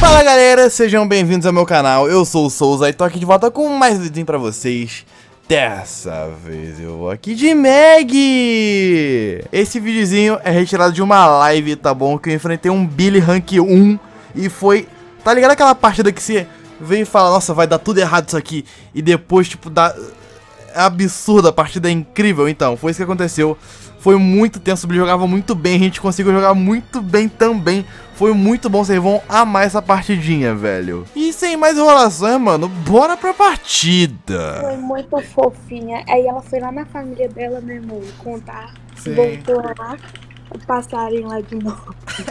Fala galera, sejam bem-vindos ao meu canal, eu sou o Souza e tô aqui de volta com mais um vídeo pra vocês. Dessa vez eu vou aqui de Meg. Esse videozinho é retirado de uma live, tá bom? Que eu enfrentei um Billy Rank 1 e foi... Tá ligado aquela partida que você vem e fala, nossa, vai dar tudo errado isso aqui, e depois, tipo, dá... É absurdo, a partida é incrível. Então, foi isso que aconteceu. Foi muito tenso, o Billy jogava muito bem, a gente conseguiu jogar muito bem também. Foi muito bom, vocês vão amar essa partidinha, velho. E sem mais enrolações, mano, bora pra partida. Foi muito fofinha. Aí ela foi lá na família dela, né, amor? Contar. Sim. Voltou lá, o passarinho lá de novo.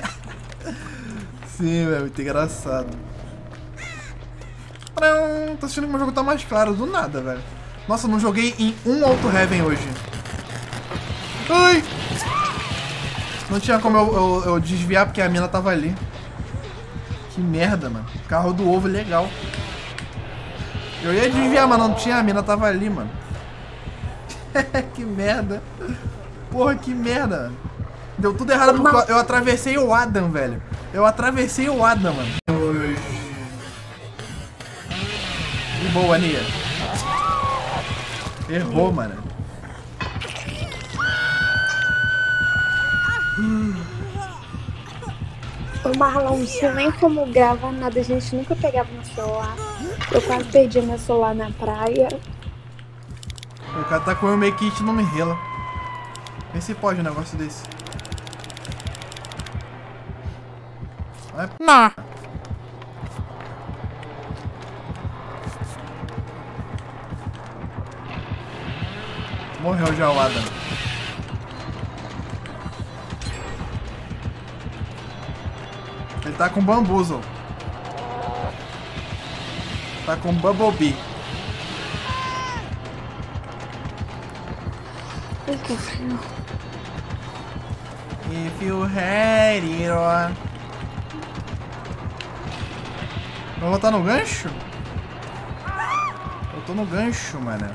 Sim, velho, muito engraçado. Tô assistindo que meu jogo tá mais claro, do nada, velho. Nossa, não joguei em um Auto Heaven hoje. Ai! Não tinha como eu desviar porque a mina tava ali. Que merda, mano. Carro do ovo legal. Eu ia desviar, mas não tinha, a mina tava ali, mano. Que merda. Porra, que merda. Deu tudo errado porque eu atravessei o Adam, velho. Eu atravessei o Adam, mano. De boa, Nia. Errou, mano. O Marlon, não sei nem como grava nada, a gente nunca pegava no celular. Eu quase perdi meu celular na praia. O cara tá com o meu kit e não me rela. Vê se pode um negócio desse. Vai. Não. Morreu já o Adam. Ele tá com Bamboozle. Tá com Bumblebee. If you had it on. Vai voltar no gancho? Eu tô no gancho, mano.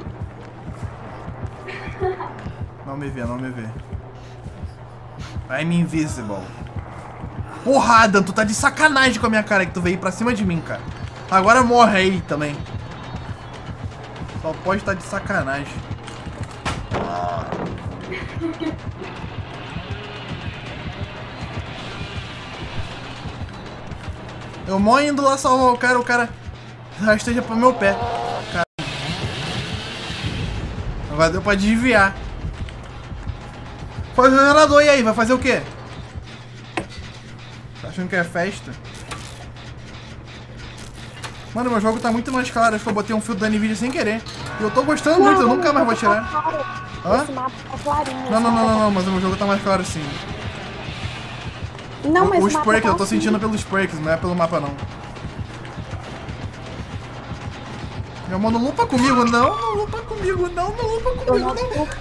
Não me vê, não me vê. I'm invisible. Porra, Adam, tu tá de sacanagem com a minha cara que tu veio pra cima de mim, cara. Agora morre aí também. Só pode estar de sacanagem. Eu mó indo lá salvar o cara já esteja pro meu pé. Cara. Agora deu pra desviar. Faz o gerador e aí, vai fazer o quê? Tá achando que é festa? Mano, meu jogo tá muito mais claro. Acho que eu botei um filtro da Nvidia sem querer. E eu tô gostando muito, eu nunca mais vou tirar. Hã? Esse mapa tá clarinho. Não, mas o meu jogo tá mais claro sim. Não, mas Os perks, tá eu tô sentindo pelos perks, não é pelo mapa não. Meu mano, lupa comigo, não lupa comigo, não lupa comigo, não.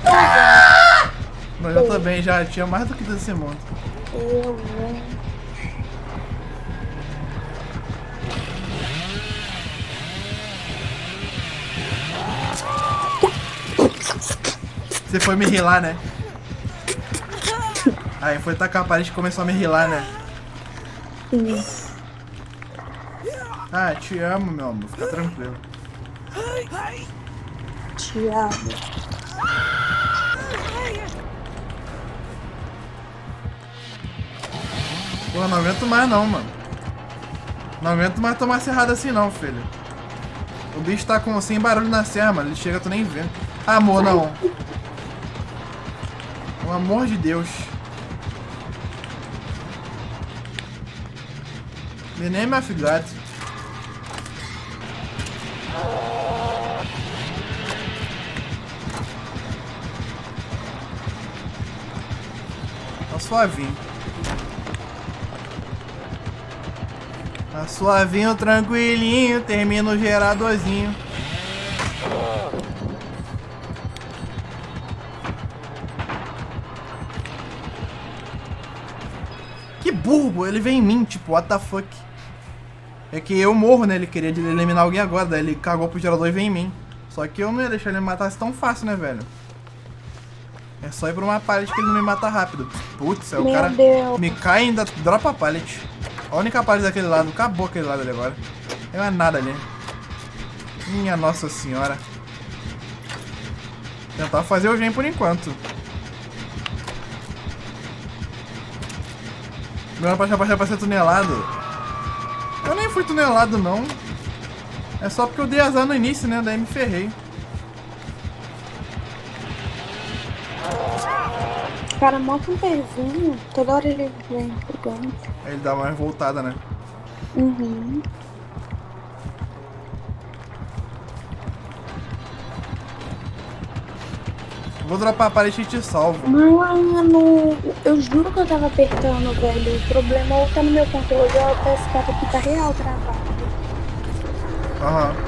Não, eu também já tinha mais do que desse mundo. Você foi me rilar, né? Aí foi tacar a parede e começou a me rilar, né? Ah, te amo, meu amor. Fica tranquilo. Te amo. Porra, não aguento mais não, mano. Não aguento mais tomar serrada assim não, filho. O bicho tá com sem barulho na serra, mano. Ele chega, tu nem vê. Amor, não. Pelo amor de Deus. Me name of God. Tá suavinho. Tá suavinho, tranquilinho. Termina o geradorzinho. Que burro, ele vem em mim, tipo, what the fuck. É que eu morro, né? Ele queria eliminar alguém agora, daí ele cagou pro gerador e vem em mim. Só que eu não ia deixar ele me matar tão fácil, né, velho? É só ir pra uma pallet que ele não me mata rápido. Putz, aí o cara me cai e ainda dropa a pallet. A única parte daquele lado. Acabou aquele lado ali agora. Não é nada ali. Minha Nossa Senhora. Tentar fazer o gen por enquanto. Agora pra ser tunelado. Eu nem fui tunelado não. É só porque eu dei azar no início, né? Daí me ferrei. Cara, mó com pezinho. Toda hora ele vem pegando. Aí ele dá uma voltada, né? Uhum. Vou dropar a parede e te salvo. Mano, eu juro que eu tava apertando, velho. O problema é ou tá no meu controle ou o PS4 aqui tá real travado. Aham.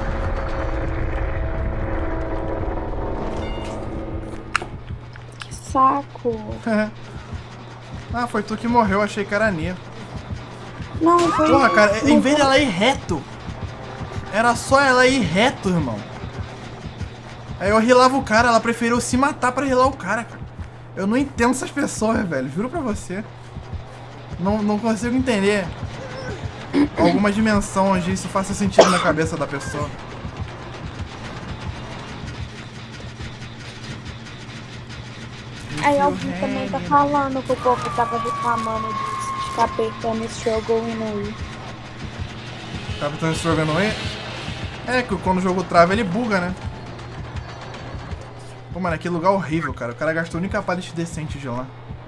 Que saco. Ah, foi tu que morreu, achei que era a Nia. Não, foi... Porra, cara, em vez dela ir reto, era só ela ir reto, irmão. Aí eu rilava o cara, ela preferiu se matar pra rilar o cara. Eu não entendo essas pessoas, velho, juro pra você. Não consigo entender alguma dimensão onde isso faça sentido na cabeça da pessoa. Aí alguém também tá falando que o povo tava reclamando disso, de ficar apertando esse jogo e não ir. Tá apertando esse jogo não ir? É, que quando o jogo trava ele buga, né? Pô, mano, que lugar horrível, cara. O cara gastou a única pallet decente de lá.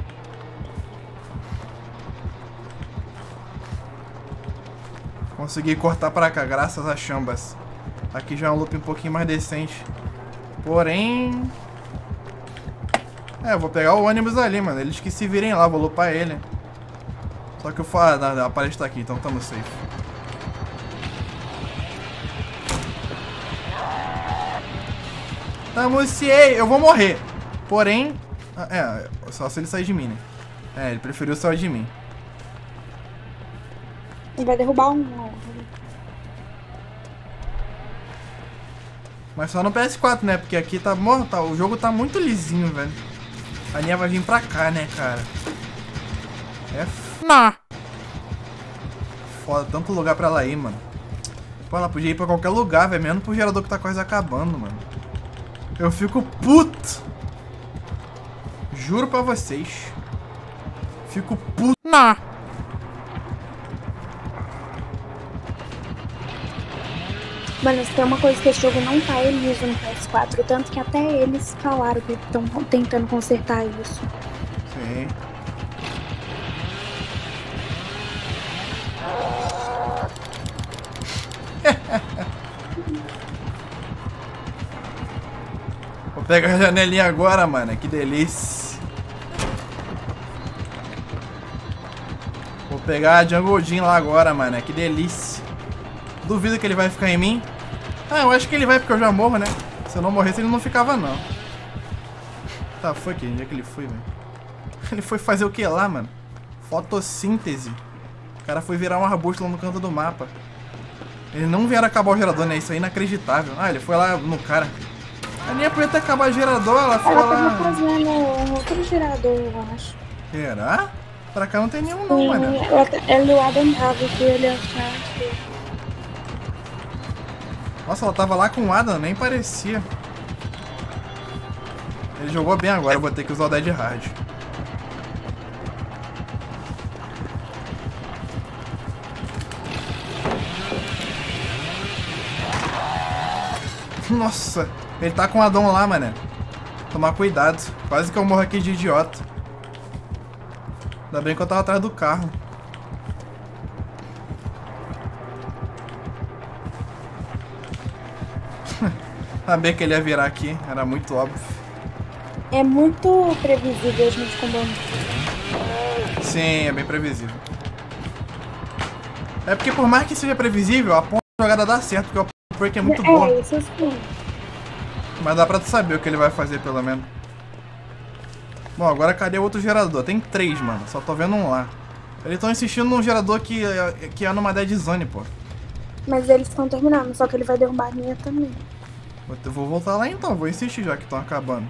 Consegui cortar pra cá, graças a chambas. Aqui já é um loop um pouquinho mais decente. Porém... eu vou pegar o ônibus ali, mano. Eles que se virem lá, vou lupar ele. Só que eu falo... a pallet tá aqui, então tamo safe. Tamo safe. Eu vou morrer. Porém... só se ele sair de mim, né? Ele preferiu sair de mim. Ele vai derrubar um... Mas só no PS4, né? Porque aqui tá... o jogo tá muito lisinho, velho. A Nia vai vir pra cá, né, cara? Não. Foda, tanto lugar pra ela ir, mano. Pô, ela podia ir pra qualquer lugar, velho. Mesmo pro gerador que tá quase acabando, mano. Eu fico puto. Juro pra vocês. Fico puto. Não. Mano, se tem uma coisa que esse jogo não tá liso no PS4, tanto que até eles falaram que estão tentando consertar isso. Sim. Vou pegar a janelinha agora, mano. Que delícia. Vou pegar a Jungle Jim lá agora, mano. Que delícia. Duvido que ele vai ficar em mim. Eu acho que ele vai porque eu já morro, né? Se eu não morresse, ele não ficava, não. Tá, foi aqui. Onde é que ele foi, velho? Ele foi fazer o que lá, mano? Fotossíntese. O cara foi virar um arbusto lá no canto do mapa. Eles não vieram acabar o gerador, né? Isso é inacreditável. Ele foi lá no cara. A Nia podia ter acabado o gerador, ela foi Ela lá... tava fazendo um outro gerador, eu acho. Será? Pra cá não tem nenhum não, mano. Ela e o Adam tava aqui, ele achava. Nossa, ela tava lá com o Adam, nem parecia. Ele jogou bem agora, eu vou ter que usar o Dead Hard. Nossa, ele tá com o Adão lá, mané. Tomar cuidado. Quase que eu morro aqui de idiota. Ainda bem que eu tava atrás do carro. Sabia que ele ia virar aqui, era muito óbvio. É muito previsível a gente combinar. Sim, é bem previsível. É porque por mais que seja previsível, a ponta da jogada dá certo, porque o perk é muito boa. Isso sim. Mas dá pra tu saber o que ele vai fazer, pelo menos. Bom, agora cadê o outro gerador? Tem 3, mano. Só tô vendo um lá. Eles estão insistindo num gerador que é numa dead zone, pô. Mas eles estão terminando, só que ele vai derrubar a minha também. Eu vou voltar lá então, vou insistir já que estão acabando.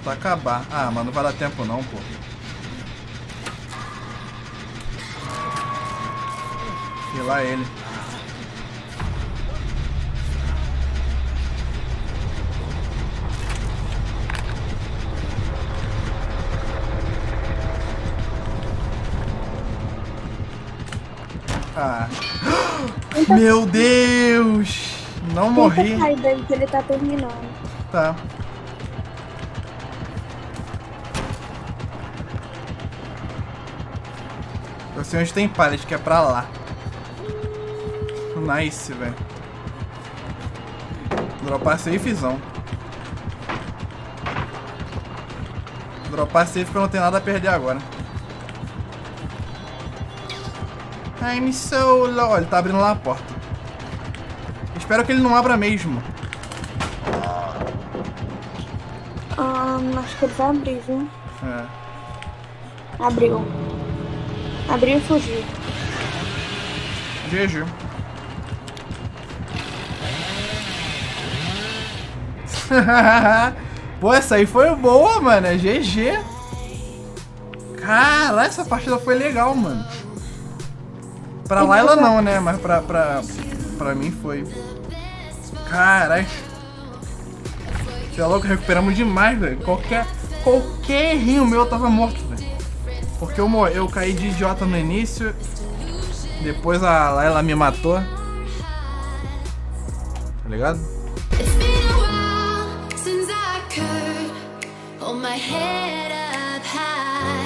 Falta acabar. Ah, mas não vai dar tempo não, pô. E lá ele. Ah. Meu Deus! Não morri. Tenta sair daí que ele tá terminando. Tá. Eu sei onde tem pallet, que é pra lá. Nice, velho. Dropar safezão. Dropar safe que eu não tenho nada a perder agora. I'm so low. Ele tá abrindo lá a porta. Espero que ele não abra mesmo. Acho que ele vai abrir, viu? É. Abriu. Abriu e fugiu. GG. Pô, essa aí foi boa, mano. É GG. Caralho, essa partida foi legal, mano. Pra Layla não, né? Mas pra mim foi. Caralho. Você é louco, recuperamos demais, velho. Qualquer errinho meu eu tava morto, velho. Porque eu caí de idiota no início. Depois a Layla me matou. Tá ligado? Hold my head up high.